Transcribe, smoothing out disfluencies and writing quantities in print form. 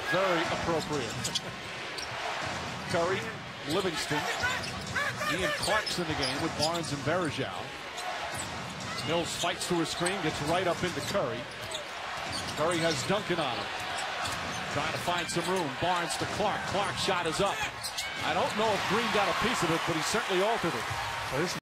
Very appropriate. Curry, Livingston, Ian Clark's in the game with Barnes and Verjao. Mills fights through a screen, gets right up into Curry. Curry has Duncan on him. Trying to find some room. Barnes to Clark. Clark's shot is up. I don't know if Green got a piece of it, but he certainly altered it.